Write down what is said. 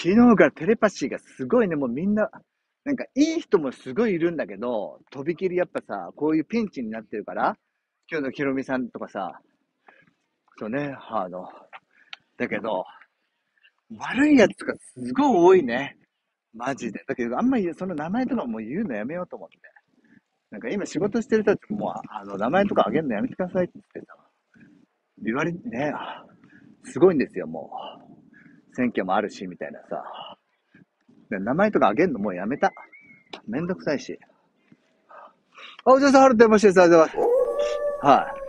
昨日からテレパシーがすごいね、もうみんな、なんかいい人もすごいいるんだけど、とびきりやっぱさ、こういうピンチになってるから、今日のヒロミさんとかさ、そうね、だけど、悪いやつがすごい多いね。マジで。だけど、あんまりその名前とかもう言うのやめようと思って。なんか今仕事してる人たちももう、名前とかあげるのやめてくださいって言ってさ、言われてね、すごいんですよ、もう。選挙もあるし、みたいなさ。で名前とかあげるのもうやめた。めんどくさいし。あ、お嬢さん、春田ましてさ、はい。